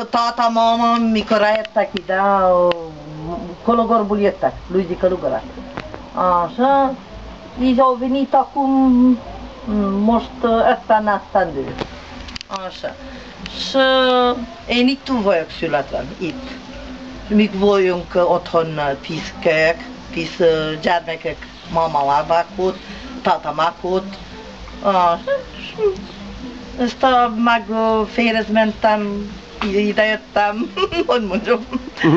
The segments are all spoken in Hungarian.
táta, máma, mikor rájöttek ide, Kologorból jöttek, Luigi Kalugara. Așa, így au venit acum, most esztán esztendő. Așa. Și én itt vagyok születve, itt. Mi vagyunk otthon 10 kölyök, 10 gyermekek, mama ott, tata ott. Ezt meg férhez mentem, ide jöttem, hogy mondjam.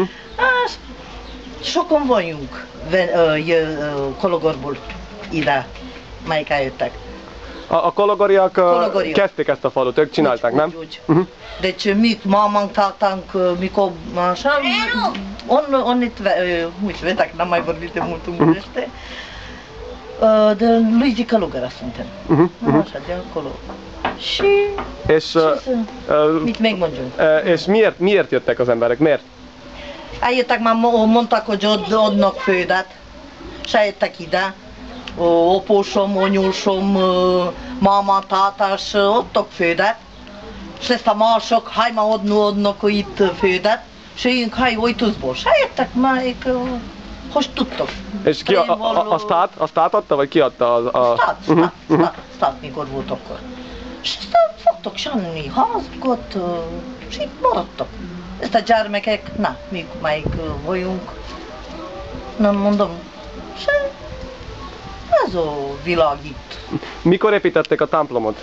Sokan vagyunk Kologorból ide, melyik eljöttek. A kologoriak kezdték ezt a falut, ők csinálták, nem? Úgy. Deci mamánk, tatánk, mikor așa, onnit, úgy vedetek, n-am mai vorbit de mult ungurește, de Luigi Kalugara suntem. Așa, de acolo. Și mit még mondjunk? És miért jöttek az emberek? Miért? Eljöttek, már mondtak, hogy ott adnak földet, és eljöttek ide. Apósom, anyósom, mama, tátás adtak földet, és ezt a mások, haj ma adnak itt földet, és én haj Ojtuszból, és eljöttek már, hogy tudtok. És ki a stát adta, vagy ki adta a... Stát mikor volt akkor. És fogtok semmi házakat, és itt maradtak. Ezt a gyermekek, na, mi melyik vagyunk, nem mondom, és ez a világ itt. Mikor építették a templomot?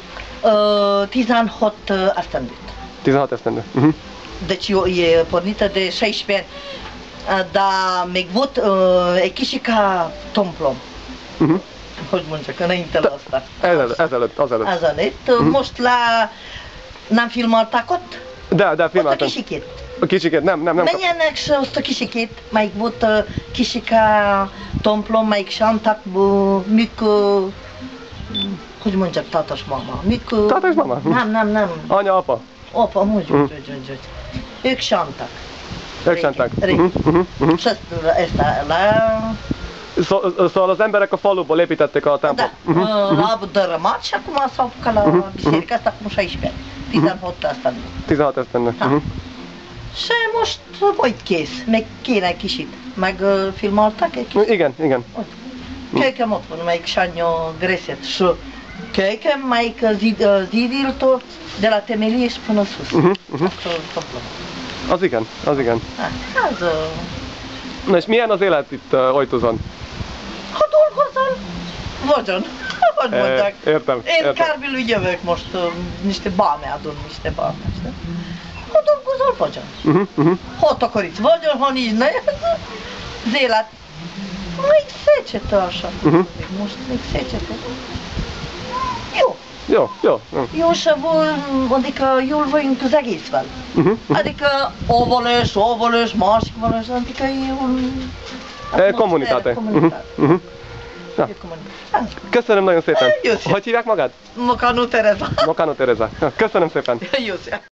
16 esztendőt. 16 esztendő. Deci e pornită de 16 ani, dar még volt egy kicsica templom. Hogy mondjak, înainte la asta. Ezelőtt. Most n-am filmat ott? De filmáltam. Ott a kicsikét. A kicsikét, nem. Menjenek și azt a kicsikét, melyik volt kicsica templom, melyik sántak, mic, hogy mondjak, tata és mama. Tata és mama? Nem. Anya, apa? Apa, úgy. Ők sántak. Régi. És ezt Szóval az emberek a faluból építették a templomot. Da, a dărâmat și acum s-au apucat la biserică asta acum 16 ani. 16 esztendő. 16 esztendő. Și most vagy kész, meg kéne kicsit. Megfilmaltak egy kicsit? Igen. Kölykem ott van, melyik Sanya Greset. Și kölykem, melyik zidiltó, de la temelie és până sus. Az igen. Ez Na és milyen az élet itt Ojtuzon? ha dolgozol, vagyon. Hogy mondják? Értem. Én kárbil jövök most, niște bani adun, niște bani. Ha dolgozol, vagyon. Ha takaríts, vagyon, ha nincs, ne. Az élet. Még szétsete așa. Most még szétsete. Jó. Jó se adică jól vagyunk az egészvel. Adică o valós, másik valós, adică jól... Kommunitáte. Köszönöm nagyon szépen. Hogy hívják magad? Mocanu Tereza. Mocanu Tereza. Köszönöm szépen. Jó.